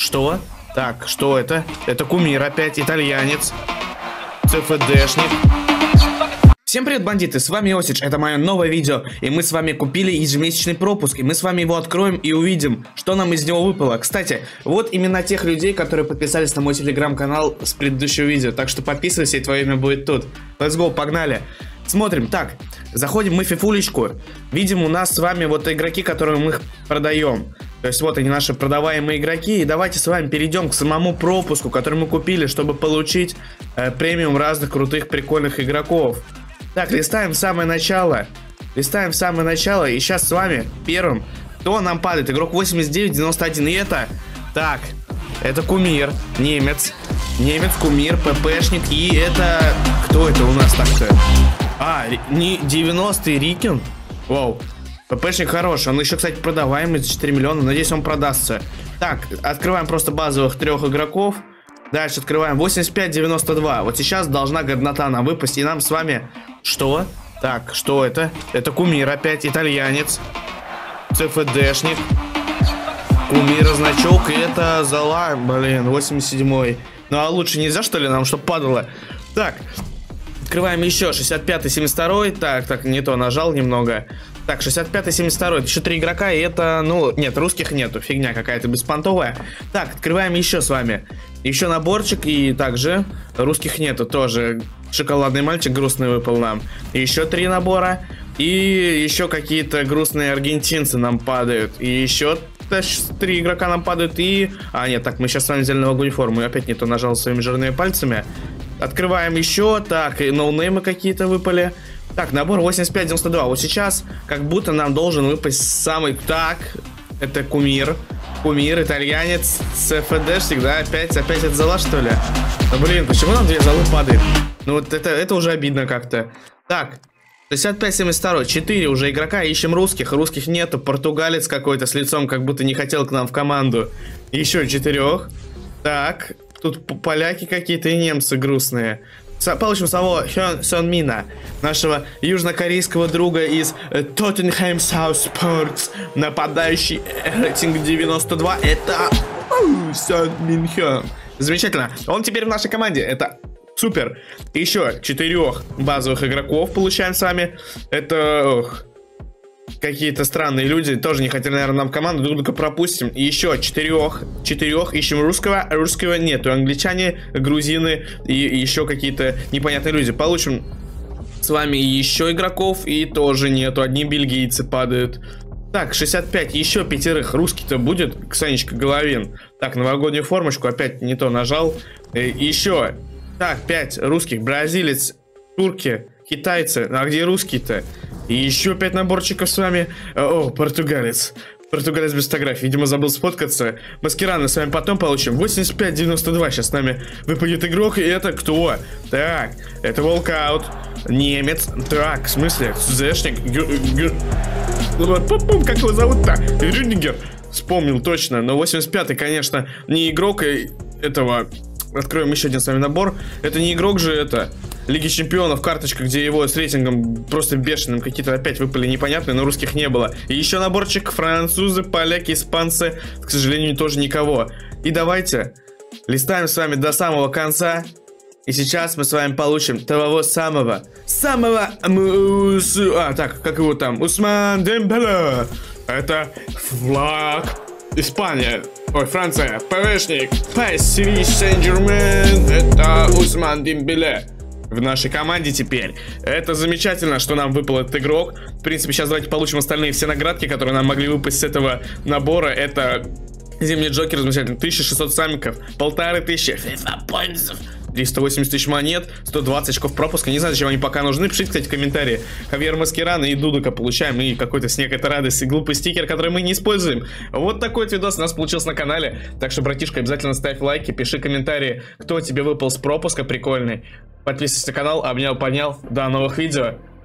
Что? Так, что это? Это кумир опять, итальянец. ЦФДшник. Всем привет, бандиты, с вами Осич, это мое новое видео. И мы с вами купили ежемесячный пропуск. И мы с вами его откроем и увидим, что нам из него выпало. Кстати, вот именно тех людей, которые подписались на мой телеграм-канал с предыдущего видео. Так что подписывайся, и твое имя будет тут. Let's go, погнали. Смотрим, так, заходим мы в фифулечку. Видим, у нас с вами вот игроки, которые мы продаем. То есть вот они, наши продаваемые игроки. И давайте с вами перейдем к самому пропуску, который мы купили, чтобы получить премиум разных крутых, прикольных игроков. Так, листаем самое начало. Листаем самое начало. И сейчас с вами первым, кто нам падает? Игрок 89-91. И это, так, это кумир, немец. Немец, кумир, ППшник. И это, кто это у нас так-то? Не 90-й Рикин. Вау. ППшник хороший. Он еще, кстати, продаваемый за 4 миллиона. Надеюсь, он продастся. Так, открываем просто базовых 3 игроков. Дальше открываем 85-92. Вот сейчас должна годнота нам выпасть. И нам с вами... Что? Так, что это? Это кумир опять, итальянец. ЦФДшник. Кумира значок. И это зала, блин, 87-й. Ну а лучше нельзя, что ли, нам, чтобы падало? Так, открываем еще 65-72. Так, не то нажал немного. Так, 65-72, еще 3 игрока, и это, ну, нет, русских нету, фигня какая-то беспонтовая. Так, открываем еще с вами. Еще наборчик, и также русских нету, тоже шоколадный мальчик грустный выпал нам. И еще 3 набора, и еще какие-то грустные аргентинцы нам падают. И еще 3 игрока нам падают, и... нет, так, мы сейчас с вами взяли новогоднюю форму, и опять не то нажал своими жирными пальцами. Открываем еще, так, и ноунеймы какие-то выпали. Так, набор 85-92. Вот сейчас как будто нам должен выпасть самый... Так, это кумир. Кумир, итальянец, ЦФДшник, да? Опять это зала, что ли? Да блин, почему нам 2 залы падает? Ну вот это уже обидно как-то. Так, 65-72. 4 уже игрока, ищем русских. Русских нету, португалец какой-то с лицом, как будто не хотел к нам в команду. Еще 4. Так, тут поляки какие-то и немцы грустные. Получим самого Сон Мина, нашего южнокорейского друга из Тоттенхэм Саутспортс, нападающий, рейтинг 92, это Сон Мин Хён. Замечательно, он теперь в нашей команде, это супер. Еще 4 базовых игроков получаем с вами, это... Какие-то странные люди тоже не хотели, наверное, нам в команду. Только пропустим. И еще 4 ищем русского. Русского нету. Англичане, грузины и еще какие-то непонятные люди. Получим с вами еще игроков. И тоже нету. Одни бельгийцы падают. Так, 65. Еще 5 русский-то будет. Ксанечка Головин. Так, новогоднюю формочку. Опять не то нажал. Еще. Так, 5 русских. Бразилец, турки, китайцы. А где русские-то? И еще 5 наборчиков с вами. О, португалец. Португалец без фотографии. Видимо, забыл сфоткаться. Маскираны с вами потом получим. 85-92. Сейчас с нами выпадет игрок. И это кто? Так, это Волкаут. Немец. Так, в смысле? Зэшник. Как его зовут-то? Рюдигер. Вспомнил точно. Но 85-й, конечно, не игрок этого... Откроем еще один с вами набор. Это не игрок же, это Лиги Чемпионов, карточка, где его с рейтингом просто бешеным какие-то опять выпали непонятные, но русских не было. И еще наборчик французы, поляки, испанцы. К сожалению, тоже никого. И давайте листаем с вами до самого конца. И сейчас мы с вами получим того самого. Так, как его там? Усман Дембеле. Это флаг. Испания. Ой, Франция. ПВшник. PSV Saint-Germain. Это Усман Дембеле. В нашей команде теперь. Это замечательно, что нам выпал этот игрок. В принципе, сейчас давайте получим остальные все наградки, которые нам могли выпасть с этого набора. Это Зимний Джокер, замечательно. 1600 самиков. 1500 FIFA поинтов. 380 тысяч монет, 120 очков пропуска. Не знаю, зачем они пока нужны. Пишите, кстати, в комментарии. Хавьер Маскирана и Дудука получаем. И какой-то снег, это радость. И глупый стикер, который мы не используем. Вот такой вот видос у нас получился на канале. Так что, братишка, обязательно ставь лайки, пиши комментарии, кто тебе выпал с пропуска прикольный. Подписывайся на канал. Обнял, поднял. До новых видео.